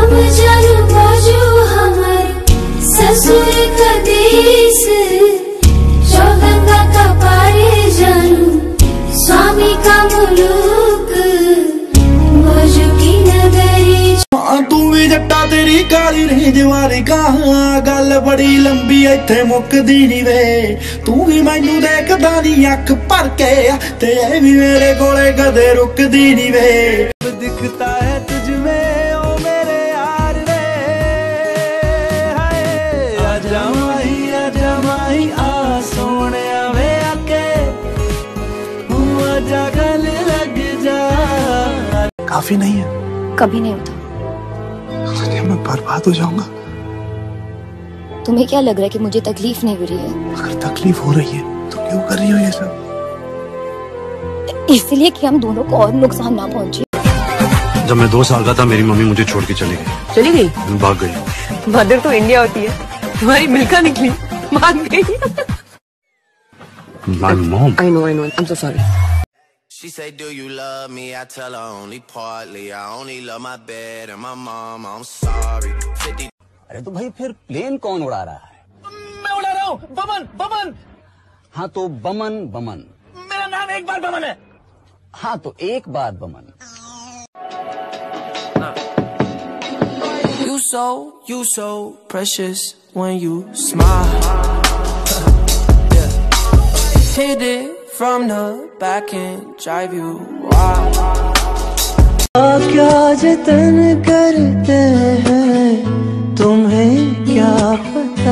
हम जानू बाजू हमार ससुर का देश, चौगंगा का पारे जानू स्वामी का मुलुक, मौजू की नगरी। तू भी जट्टा तेरी काली रेंज वाली कहा गल बड़ी लंबी इत्थे मुकदी नी वे, तू भी मैनू देखदा नी अख भर के ते भी मेरे कोले कदे रुकदी नी वे। दिखता है तुझ में ओ मेरे यार रे, हाय आजा माही आ सोने वे आके, आजा गले लग जा। काफी नहीं है? कभी नहीं होता। मैं बर्बाद हो जाऊंगा। तुम्हें क्या लग रहा है कि मुझे तकलीफ नहीं हो रही है? अगर तकलीफ हो रही है तो क्यों कर रही हो ये सब? इसलिए कि हम दोनों को और नुकसान ना पहुंचे। जब मैं 2 साल का था मेरी मम्मी मुझे छोड़ के चली गई। चली गई? भाग गई। मदर तो इंडिया होती है, तुम्हारी मिल्का निकली, भाग गई। My mom. I know, I'm so sorry. She say, do you love me? I tell her only partly. I only love my bed and my mom. I'm sorry. 50... अरे तो भाई फिर प्लेन कौन उड़ा रहा है? मैं उड़ा रहा हूँ। बमन। हाँ तो बमन। मेरा नाम एक बार बमन है। हाँ तो एक बार Boman. You so precious when you smile. Yeah. Hit it from the back and drive you wild. क्या जतन करते हैं तुम्हें क्या पता,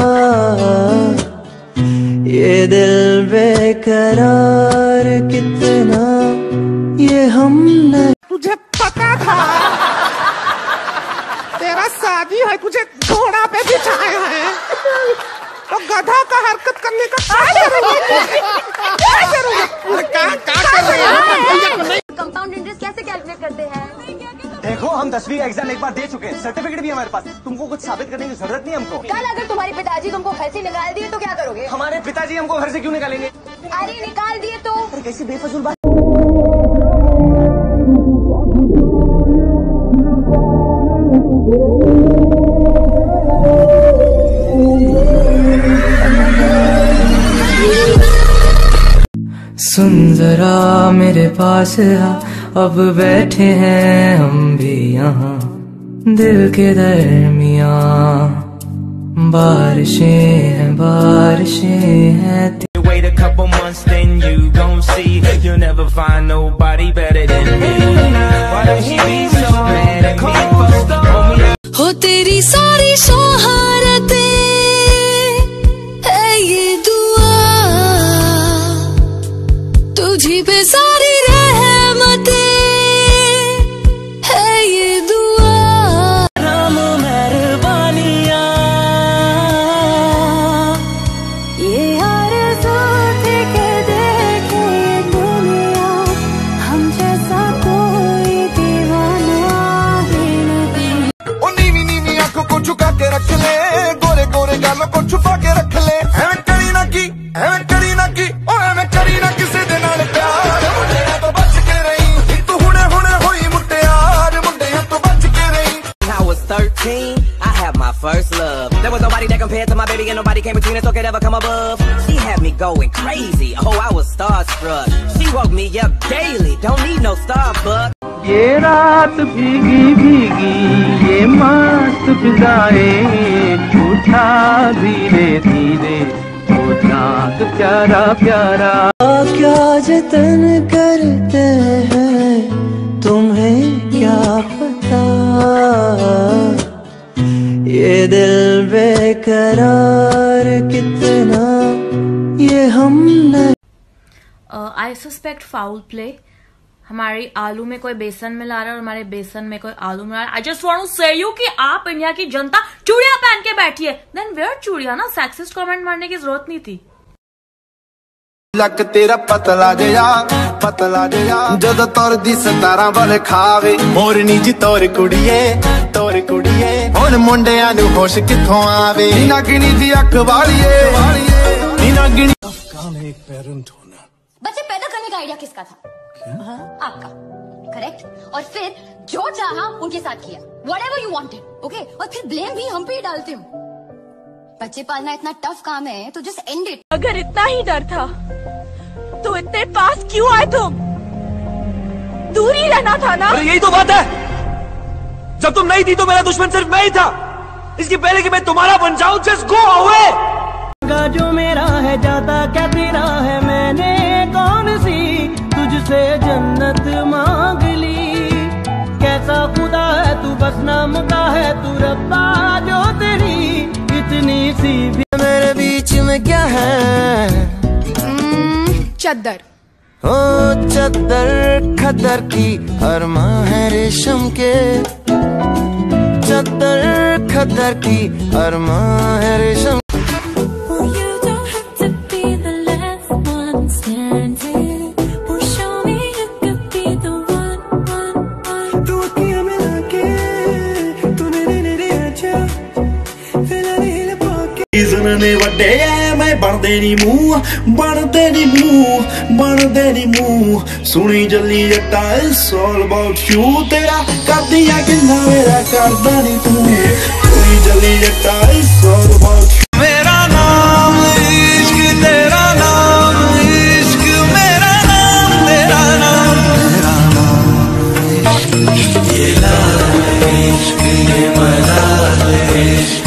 ये दिल बेकरार कितना ये हमने। तुझे पता था तेरा शादी है, तुझे घोड़ा पे बिठाया है तो गधा का हरकत करने का क्या जरूरत है? कंपाउंड इंटरेस्ट कैसे कैलकुलेट करते हैं? देखो हम 10वीं का एग्जाम एक बार दे चुके हैं, सर्टिफिकेट भी हमारे पास, तुमको कुछ साबित करने की जरूरत नहीं हमको। कल अगर तुम्हारे पिताजी तुमको घर से निकाल दिए तो क्या करोगे? हमारे पिताजी हमको घर से क्यों निकालेंगे? अरे निकाल दिए तो? अरे कैसी बेफजूल बात। सुन जरा मेरे पास आ, अब बैठे हैं हम भी यहाँ दिल के दरमियाँ, बारिशें हैं। Wait a couple months then you gon' see, you'll never find nobody better than me. Why don't she be so mad at me? हो तेरी सारी शोहरतें है ये दुआ, तुझी पे सारी रहमतें है ये दुआ। राम मेहरबानियाँ ये आरज़ू थी के देखे ये दुनिया, हम जैसा कोई दीवाना ही नहीं। ओ नीवी आंखों को झुका के रख ले, गोरे गोरे गालों को छुपा के रख ले, ऐवें करी ना की ओ ऐवें करी ना किसी दे नाल प्यार, मुंडियां तो बच के रही तू हुणे होई मुटियार, मुंडियां तो बच के रही। I was 13, I had my first love. There was nobody that compared to my baby and nobody came between us or could ever come above. She had me going crazy, oh I was starstruck. She woke me up daily, don't need no Starbucks. ये रात भीगी ये मस्त फिजाएं, उठा धीरे ओ चाँद प्यारा। क्या जतन करते हैं तुम्हें क्या पता, ये दिल बेकरार कितना ये हमने। I suspect foul play. हमारी आलू में कोई बेसन मिला रहा है और हमारे बेसन में कोई आलू मिला रहा है। I just want to say you कि आप इंडिया की जनता चूड़ियां पहन के बैठी है। देन वेयर चूड़ियां ना, सेक्सिस्ट कमेंट मारने की जरूरत नहीं थी। लक तेरा पतला जया जद तोर दी 17 वाले खावे, मोरनी जी तोर कुड़िए हुण मुंडियां नू होश किथों आवे, नागिनी दी अख वालिए नागिनी। काम है एक पेरेंट होना। बच्चे पैदा करने का आइडिया किसका था? आपका, करेक्ट? और फिर जो चाहा उनके साथ किया, whatever you wanted, okay? और फिर ब्लेम भी हम पे ही डालते हो। बच्चे पालना इतना टफ काम है तो जस्ट एंड इट। अगर इतना ही डर था तो इतने पास क्यों आए तुम? दूर ही रहना था ना। अरे यही तो बात है, जब तुम नहीं थी तो मेरा दुश्मन सिर्फ मैं ही था। इसके पहले कि मैं तुम्हारा बन जाऊं, जस्ट गो अवे। जो मेरा है जाता क्या तेरा है, मैंने कौन सी तुझसे जन्नत मांग ली। कैसा खुदा है तू, बस नाम का है तू रब्बा, जो तेरी इतनी सी भी। मेरे बीच में क्या है? चद्दर। ओ चद्दर खद्दर की अरमा है रेशम के, चद्दर खद्दर की अरमा है रेशम। ने वड्डे ऐ मैं बनदे नी मूंह, बनदे नी मूंह, बनदे नी मूंह। सुनी जल्ली जट्टा इट्स ऑल अबाउट यू, तेरा करदियां किन्ना मेरा करदा नी तू। सुनी जल्ली जट्टा इट्स ऑल अबाउट यू। मेरा नाम इश्क, तेरा नाम इश्क, मेरा नाम तेरा नाम, मेरा नाम इश्क, ये लाल इश्क, ये मलाल इश्क।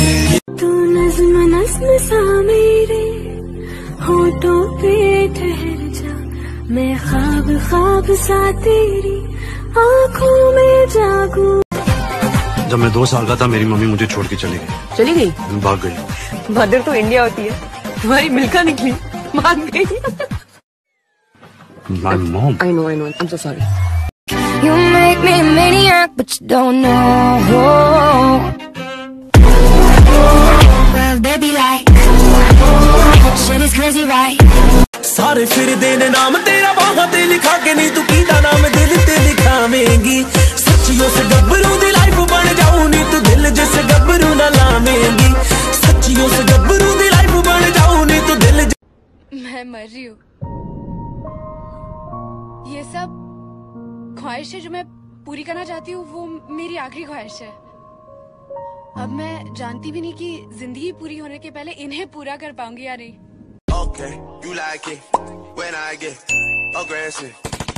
सा मेरे होठों पे ठहर जा, मैं ख्वाब ख्वाब सा तेरी आँखों में जागूं। जब मैं 2 साल का था मेरी मम्मी मुझे छोड़ के चली गई। चली गई? भाग गई। मदर तो इंडिया होती है, तुम्हारी मिल्का निकली, मान गई। My mom. I know, I'm so sorry. You make me a maniac, but you don't know. Well, baby, like shit is crazy, right? सारे फिर देने नाम तेरा बाहों ते लिखा के, नहीं तू कीदा नाम दिल ते लिखावेंगी। सच्चियों से गब्बरू दी लाइफ बन जाऊं, नहीं तू दिल जैसे गब्बरू ना लावेंगी। सच्चियों से गब्बरू दी लाइफ बन जाऊं, नहीं तू दिल। मैं मर रही हूँ। ये सब ख्वाहिश है जो मैं पूरी करना चाहती हूँ, वो मेरी आखिरी ख्वाहिश है। अब मैं जानती भी नहीं कि जिंदगी पूरी होने के पहले इन्हें पूरा कर पाऊंगी या नहीं। Okay, you like it when I get aggressive.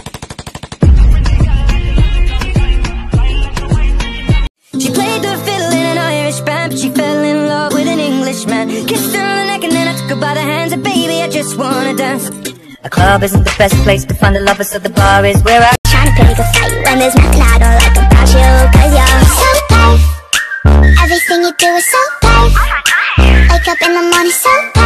She played the fiddle in an Irish band, but she fell in love with an Englishman. Kissed her on the neck and then I took her by the hands, and baby, I just wanna dance. A club isn't the best place to find the lovers, so the bar is where I trying to pick a fight when there's nothing I don't like about you, 'cause you're so tough. Everything you do is so tough. Wake up in the morning so tough.